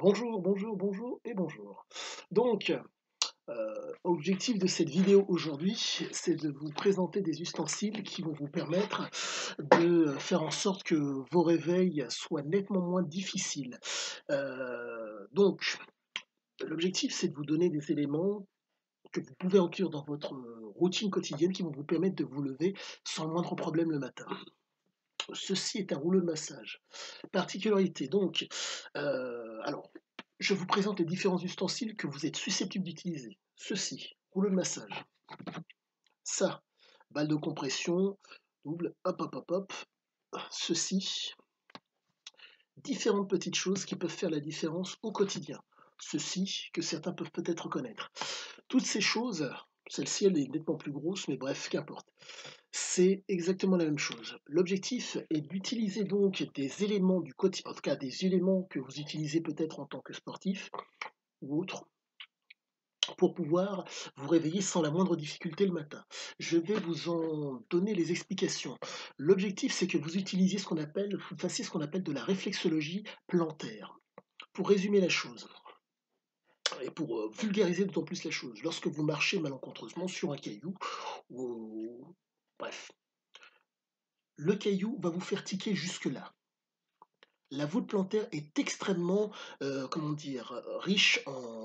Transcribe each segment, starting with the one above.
Bonjour, bonjour, bonjour et bonjour. Donc, objectif de cette vidéo aujourd'hui, c'est de vous présenter des ustensiles qui vont vous permettre de faire en sorte que vos réveils soient nettement moins difficiles. Donc, l'objectif, c'est de vous donner des éléments que vous pouvez inclure dans votre routine quotidienne qui vont vous permettre de vous lever sans le moindre problème le matin. Ceci est un rouleau de massage. Particularité donc, alors, je vous présente les différents ustensiles que vous êtes susceptibles d'utiliser. Ceci, rouleau de massage. Ça, balle de compression, double, hop, hop, hop, hop. Ceci, différentes petites choses qui peuvent faire la différence au quotidien. Ceci, que certains peuvent peut-être connaître. Toutes ces choses, celle-ci, elle est nettement plus grosse, mais bref, qu'importe. C'est exactement la même chose. L'objectif est d'utiliser donc des éléments du quotidien, en tout cas des éléments que vous utilisez peut-être en tant que sportif ou autre, pour pouvoir vous réveiller sans la moindre difficulté le matin. Je vais vous en donner les explications. L'objectif, c'est que vous utilisiez ce qu'on appelle, vous fassiez ce qu'on appelle de la réflexologie plantaire. Pour résumer la chose, et pour vulgariser d'autant plus la chose, lorsque vous marchez malencontreusement sur un caillou, ou bref, le caillou va vous faire tiquer jusque-là. La voûte plantaire est extrêmement, comment dire, riche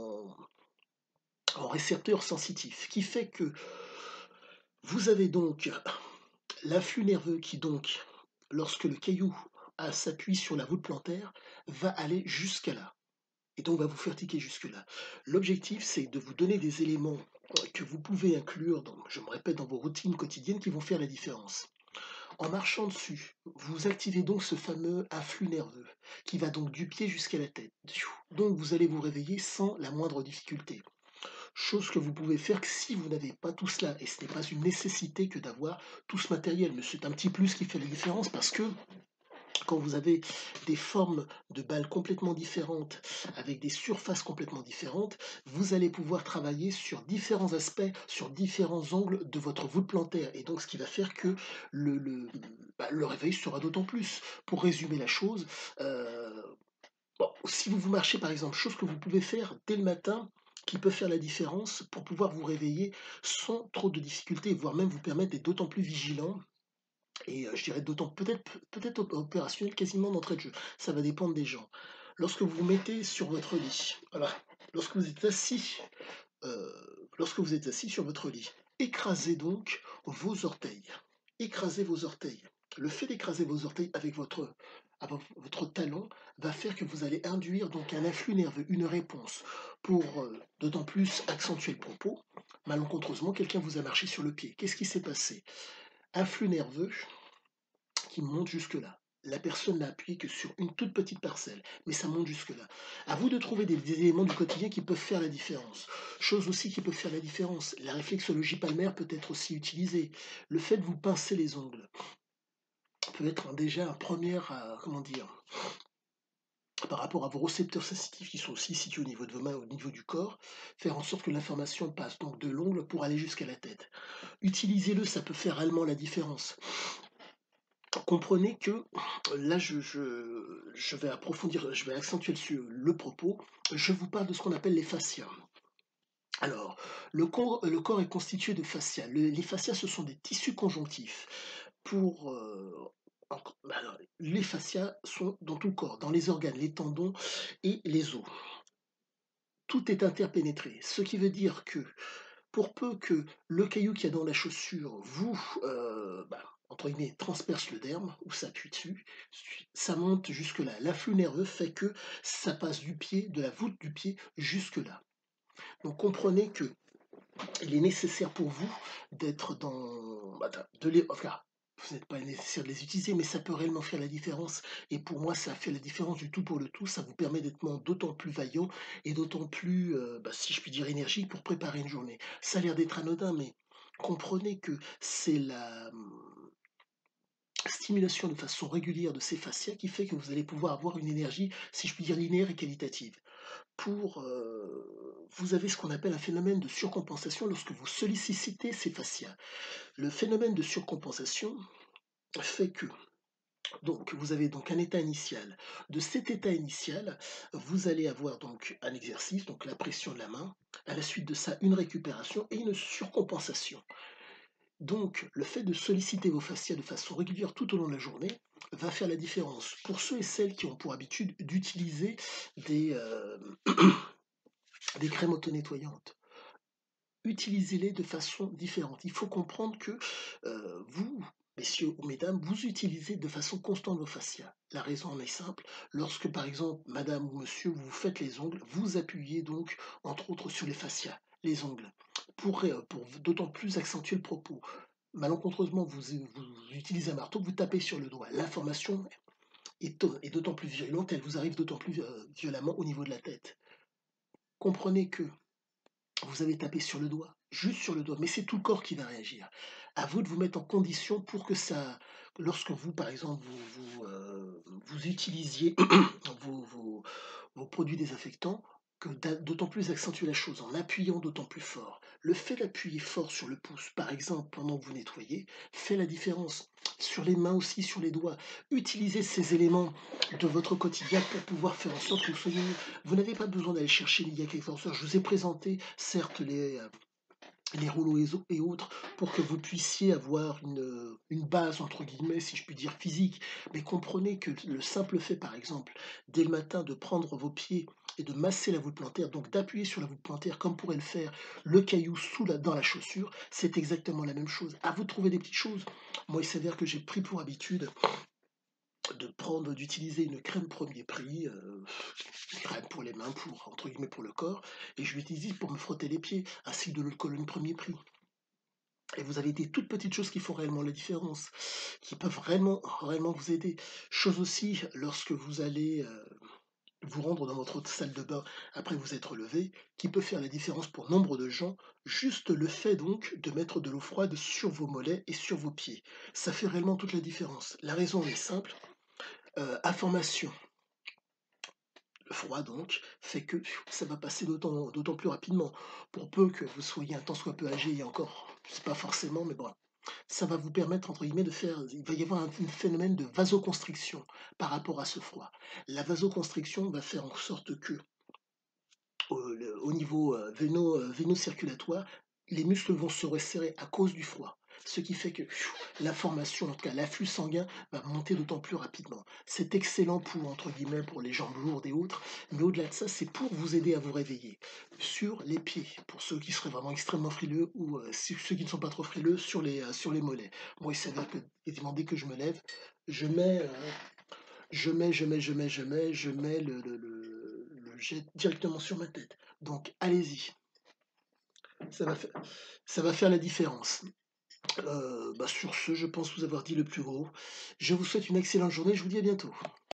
en récepteurs sensitifs, qui fait que vous avez donc l'afflux nerveux qui donc, lorsque le caillou s'appuie sur la voûte plantaire, va aller jusqu'à là. Et donc va vous faire tiquer jusque-là. L'objectif, c'est de vous donner des éléments que vous pouvez inclure, je me répète, dans vos routines quotidiennes qui vont faire la différence. En marchant dessus, vous activez donc ce fameux afflux nerveux qui va donc du pied jusqu'à la tête. Donc vous allez vous réveiller sans la moindre difficulté. Chose que vous pouvez faire que si vous n'avez pas tout cela, et ce n'est pas une nécessité que d'avoir tout ce matériel, mais c'est un petit plus qui fait la différence parce que quand vous avez des formes de balles complètement différentes, avec des surfaces complètement différentes, vous allez pouvoir travailler sur différents aspects, sur différents angles de votre voûte plantaire. Et donc, ce qui va faire que le, le, le réveil sera d'autant plus. Pour résumer la chose, bon, si vous marchez par exemple, chose que vous pouvez faire dès le matin, qui peut faire la différence pour pouvoir vous réveiller sans trop de difficultés, voire même vous permettre d'être d'autant plus vigilant et je dirais d'autant peut-être opérationnel quasiment d'entrée de jeu. Ça va dépendre des gens. Lorsque vous vous mettez sur votre lit, voilà, lorsque vous êtes assis, lorsque vous êtes assis sur votre lit, écrasez donc vos orteils. Écrasez vos orteils. Le fait d'écraser vos orteils avec votre talon va faire que vous allez induire donc un afflux nerveux, une réponse pour d'autant plus accentuer le propos. Malencontreusement, quelqu'un vous a marché sur le pied. Qu'est-ce qui s'est passé? Afflux nerveux, qui monte jusque-là. La personne n'a appuyé que sur une toute petite parcelle, mais ça monte jusque-là. À vous de trouver des éléments du quotidien qui peuvent faire la différence. Chose aussi qui peut faire la différence, la réflexologie palmaire peut être aussi utilisée. Le fait de vous pincer les ongles peut être déjà un premier, comment dire, par rapport à vos récepteurs sensitifs qui sont aussi situés au niveau de vos mains, au niveau du corps, faire en sorte que l'information passe donc de l'ongle pour aller jusqu'à la tête. Utilisez-le, ça peut faire réellement la différence. Comprenez que là, je vais approfondir, je vais accentuer le propos. Je vous parle de ce qu'on appelle les fascias. Alors, le corps est constitué de fascias. Les fascias, ce sont des tissus conjonctifs. Pour, alors, les fascias sont dans tout le corps, dans les organes, les tendons et les os. Tout est interpénétré, ce qui veut dire que pour peu que le caillou qu'il y a dans la chaussure vous, entre guillemets, transperce le derme ou s'appuie dessus, ça monte jusque-là. L'afflux nerveux fait que ça passe du pied, de la voûte du pied jusque-là. Donc comprenez que il est nécessaire pour vous d'être dans, enfin, vous n'êtes pas nécessaire de les utiliser, mais ça peut réellement faire la différence. Et pour moi, ça fait la différence du tout pour le tout. Ça vous permet d'être d'autant plus vaillant et d'autant plus, si je puis dire, énergique pour préparer une journée. Ça a l'air d'être anodin, mais comprenez que c'est la stimulation de façon régulière de ces fascias qui fait que vous allez pouvoir avoir une énergie, si je puis dire, linéaire et qualitative. Vous avez ce qu'on appelle un phénomène de surcompensation lorsque vous sollicitez ces fascias. Le phénomène de surcompensation fait que Donc, vous avez donc un état initial. De cet état initial, vous allez avoir donc un exercice, donc la pression de la main. À la suite de ça, une récupération et une surcompensation. Donc, le fait de solliciter vos fascias de façon régulière tout au long de la journée va faire la différence. Pour ceux et celles qui ont pour habitude d'utiliser des, des crèmes auto-nettoyantes, utilisez-les de façon différente. Il faut comprendre que vous, messieurs ou mesdames, vous utilisez de façon constante vos fascias. La raison en est simple. Lorsque, par exemple, madame ou monsieur, vous faites les ongles, vous appuyez donc, entre autres, sur les fascias, les ongles, pour d'autant plus accentuer le propos. Malencontreusement, vous utilisez un marteau, vous tapez sur le doigt. L'information est d'autant plus virulente, elle vous arrive d'autant plus violemment au niveau de la tête. Comprenez que vous avez tapé sur le doigt, juste sur le doigt, mais c'est tout le corps qui va réagir. À vous de vous mettre en condition pour que ça, lorsque vous, par exemple, vous utilisiez vos produits désinfectants, que d'autant plus accentuer la chose en appuyant d'autant plus fort. Le fait d'appuyer fort sur le pouce, par exemple, pendant que vous nettoyez, fait la différence. Sur les mains aussi, sur les doigts. Utilisez ces éléments de votre quotidien pour pouvoir faire en sorte que vous soyez mieux. Vous n'avez pas besoin d'aller chercher les quelques forceurs. Je vous ai présenté, certes, les rouleaux et autres pour que vous puissiez avoir une base, entre guillemets, si je puis dire, physique. Mais comprenez que le simple fait, par exemple, dès le matin, de prendre vos pieds et de masser la voûte plantaire, donc d'appuyer sur la voûte plantaire comme pourrait le faire le caillou dans la chaussure, c'est exactement la même chose. À vous de trouver des petites choses. Moi, il s'avère que j'ai pris pour habitude d'utiliser une crème premier prix, une crème pour les mains, pour, entre guillemets, pour le corps, et je l'utilise pour me frotter les pieds, ainsi que de l'eau de Cologne premier prix. Et vous avez des toutes petites choses qui font réellement la différence, qui peuvent réellement vous aider. Chose aussi, lorsque vous allez vous rendre dans votre salle de bain après vous être levé, qui peut faire la différence pour nombre de gens, juste le fait donc de mettre de l'eau froide sur vos mollets et sur vos pieds. Ça fait réellement toute la différence. La raison est simple, information. Le froid donc fait que ça va passer d'autant plus rapidement. Pour peu que vous soyez un tant soit peu âgé et encore, c'est pas forcément, mais bon, ça va vous permettre entre guillemets de faire il va y avoir un phénomène de vasoconstriction par rapport à ce froid. La vasoconstriction va faire en sorte que au niveau véno-circulatoire, les muscles vont se resserrer à cause du froid. Ce qui fait que l'information, en tout cas l'afflux sanguin, va monter d'autant plus rapidement. C'est excellent pour, entre guillemets, pour les jambes lourdes et autres, mais au-delà de ça, c'est pour vous aider à vous réveiller. Sur les pieds, pour ceux qui seraient vraiment extrêmement frileux, ou ceux qui ne sont pas trop frileux, sur les mollets. Moi, il s'avère que, quasiment dès que je me lève, je mets, je mets le jet directement sur ma tête. Donc, allez-y, ça va, ça va faire la différence. Sur ce, je pense vous avoir dit le plus gros. Je vous souhaite une excellente journée, je vous dis à bientôt.